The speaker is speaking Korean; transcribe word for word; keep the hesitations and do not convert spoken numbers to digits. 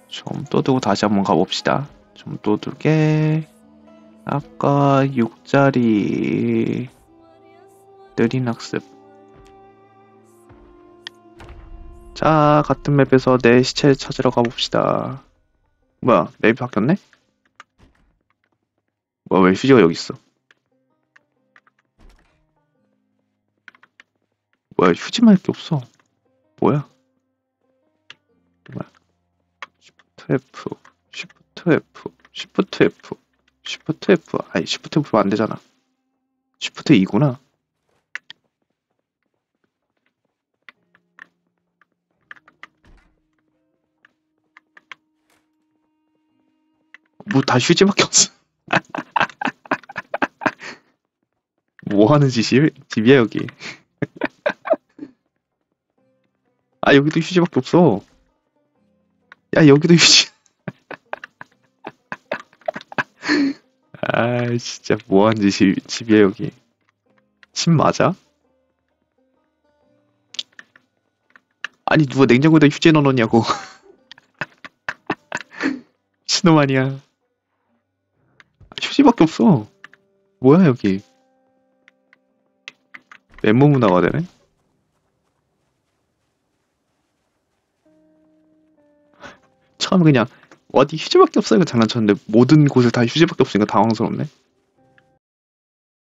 좀 떠두고 다시 한번 가봅시다. 좀 떠두게. 아까 육 자리 느린 학습. 자, 같은 맵에서 내 시체 찾으러 가봅시다. 뭐야, 맵이 바뀌었네? 뭐야, 왜 휴지가 여기 있어? 뭐야, 휴지만 할 게 없어. 뭐야? 뭐야? Shift F, Shift F, Shift F, Shift F. 아니, Shift F 안 되잖아. Shift E구나. 뭐 다 휴지밖에 없어. 뭐 하는 짓이 집이야 여기. 아 여기도 휴지밖에 없어. 야 여기도 휴지. 아 진짜 뭐 하는 짓이 집이야 여기. 집 맞아? 아니 누가 냉장고에다 휴지 넣어놓냐고. 미친놈 아니야. 휴지밖에 없어. 뭐야 여기. 맨몸 문화가 되네. 처음에 그냥 어디 휴지밖에 없어 이거 장난쳤는데 모든 곳에 다 휴지밖에 없으니까 당황스럽네.